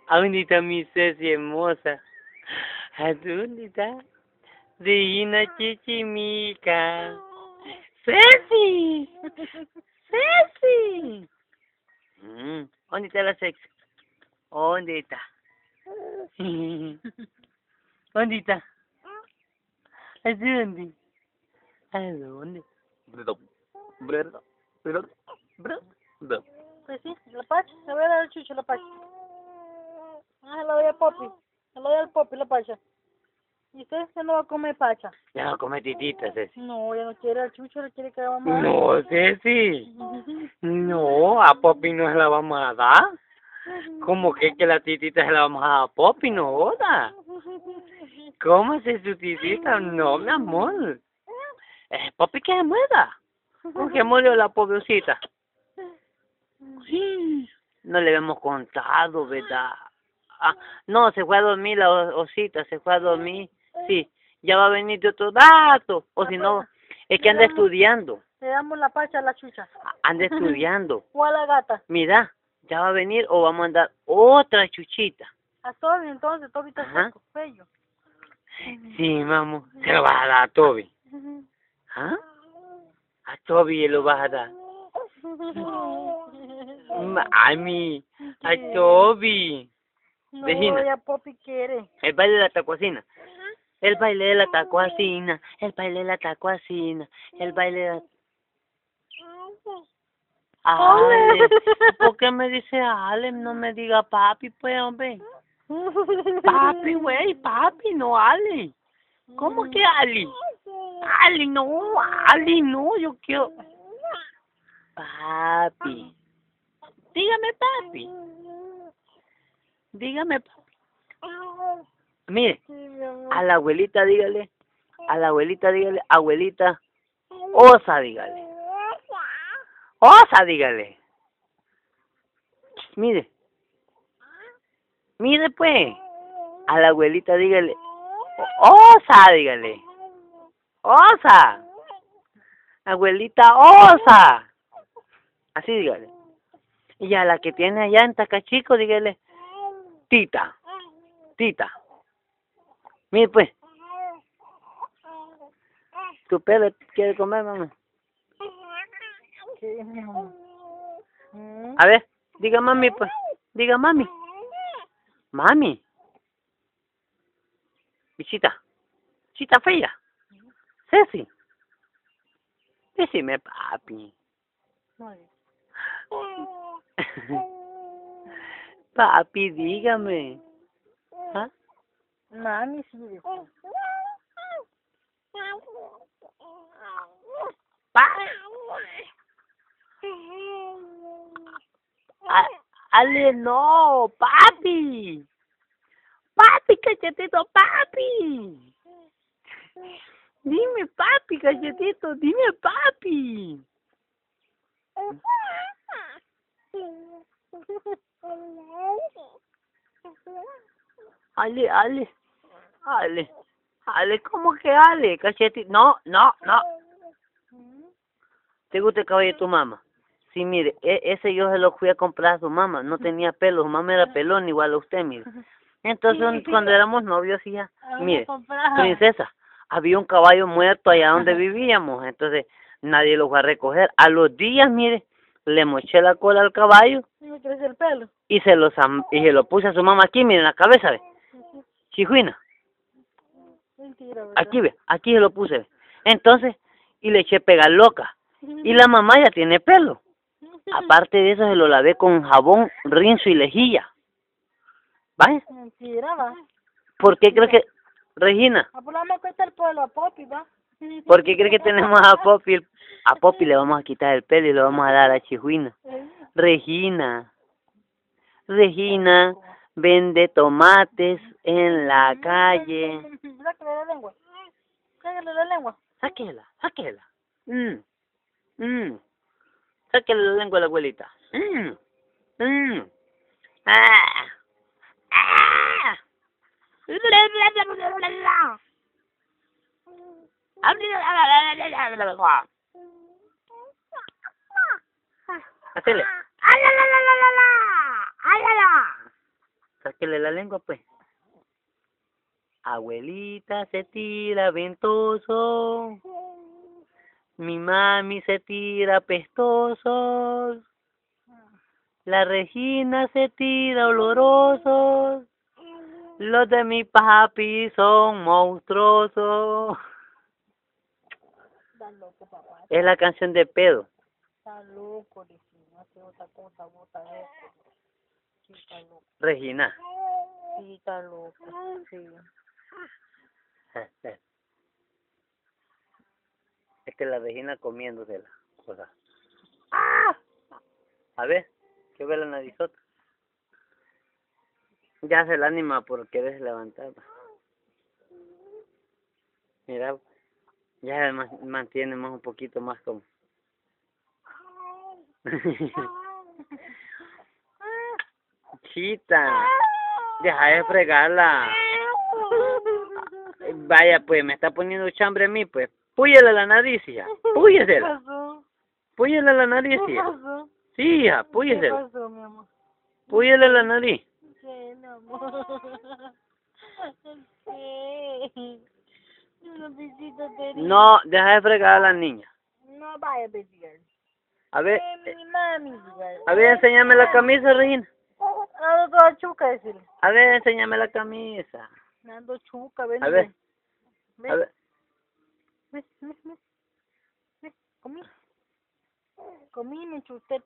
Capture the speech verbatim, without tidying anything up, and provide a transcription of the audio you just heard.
¿A dónde está mi Ceci hermosa? ¿A dónde está? Divina chichimica. ¡Ceci! ¡Ceci! Mm, ¿Dónde está la sexy? ¿Dónde está? ¿Dónde está? ¿A dónde? ¿A dónde? Pues sí, la pacha, le voy a dar el chucho a la pacha. Ah, se la doy al Popi, se la doy al Popi la pacha. ¿Y usted se no va a comer pacha? Ya no come titita, Ceci. No, ella no quiere al chucho, le quiere que la vamos a dar. No, Ceci. No, a Popi no se la vamos a dar. ¿Cómo que que la titita se la vamos a dar a Popi? No joda. Cómase su titita. No, mi amor. Eh, Popi que se muera. Porque murió la pobrecita. Sí. No le habíamos contado, ¿verdad? Ah, no, se fue a dormir la o- osita, se fue a dormir. Sí, ya va a venir de otro dato. O si no, es que anda estudiando. Le damos la pacha a la chucha. Anda estudiando. O a la gata. Mira, ya va a venir o vamos a dar otra chuchita. A Toby, entonces, Toby está Ajá. seco, bello. Sí, vamos, se lo vas a dar a Toby. ¿Ah? A Toby lo vas a dar. Mami, a Toby. No, Vecina. ya Popi quiere. El baile de la tacuacina. El baile de la tacuacina. El baile de la tacuacina. El baile de la... Ale, ¿por qué me dice Ale? No me diga papi, pues, hombre. Papi, güey, papi, no Ale. ¿Cómo que Ali? Ali, no, Ali, no, yo quiero... Papi. Dígame, papi. Dígame, papi. Mire, Sí, mi amor. a la abuelita dígale, a la abuelita dígale, abuelita, osa dígale. Osa dígale. Mire. Mire pues. A la abuelita dígale, osa dígale. Osa. Abuelita, osa. Así dígale. Y a la que tiene allá en Tacachico dígale, tita. Tita. Mire pues. ¿Tu pelo quiere comer, mamá? Sí, mi amor. Mm. A ver, diga mami pues. Diga mami. Mami. Visita. Visita fea. Ceci. Decime papi. Muy Papi, dígame. ¿Ah? bien. Mami, sí. Pa- A- Ale, no, papi. Papi, cachetito, papi. Dime, papi, cachetito, dime, papi. Ale, Ale, Ale, Ale, ¿cómo que Ale, cachetito? No, no, no. ¿Te gusta el cabello de tu mamá? Sí, mire, e- ese yo se lo fui a comprar a su mamá, no tenía pelo, su mamá era pelón igual a usted, mire. Entonces, un- cuando éramos novios, sí, ya, mire, princesa, había un caballo muerto allá donde vivíamos, entonces nadie lo fue a recoger. A los días, mire, le moché la cola al caballo Y me crece el pelo. y se lo, zam- y se lo puse a su mamá aquí, mire, en la cabeza, ve, chijuina, Mentira, ¿verdad? aquí, ve, aquí se lo puse, ve. Entonces, y le eché pegar loca, y la mamá ya tiene pelo. Aparte de eso, se lo lavé con jabón, rinzo y lejilla. ¿Vale? Mentira, va. ¿Por qué crees que, Regina, Ah, pues le vamos a cortar el pelo a Popi, va. por qué crees que tenemos a Popi? A Popi le vamos a quitar el pelo y le vamos a dar a Chijuina. Regina, Regina, vende tomates en la calle. Sáquele la lengua. Sáquele la lengua. Sáquela, sáquela. Mm, mm. Sáquele la lengua a la abuelita. Mm, mm. Ah, ah. Hacele. Sáquele la lengua, pues. Abuelita se tira ventoso. Mi mami se tira pestosos. La Regina se tira olorosos. Los de mi papi son monstruosos. Está loco, papá. Es la canción de pedo. Está loco, dice. No hace otra cosa, bota esto. Sí, está loco. Regina. Sí, está loco. Sí. Es que la Regina comiéndose la cosa. ¡Ah! A ver, que ve la narizota. Ya se la anima por querer levantar. Mira, ya se mantiene más un poquito más como. Chita, deja de fregarla. Vaya, pues, me está poniendo chambre a mí, pues. Púyele la nariz, hija. Púyesela. Púyele la nariz, ¿Qué hija. pasó? Sí, hija, ¿Qué púyesela. pasó, mi amor? Púyele la nariz. Sí, mi amor. Sí. Los besitos de No, deja de fregar a la niña. No vaya a besar. A ver, Eh, mi mami, a ver, enséñame la camisa, Regina. Ando toda chuca, decirle. A ver, enséñame la camisa. Ando chuca, ven. A ver, Ven. a ver. Ven, ven, ven. Ven, comí. Comí, me chusté.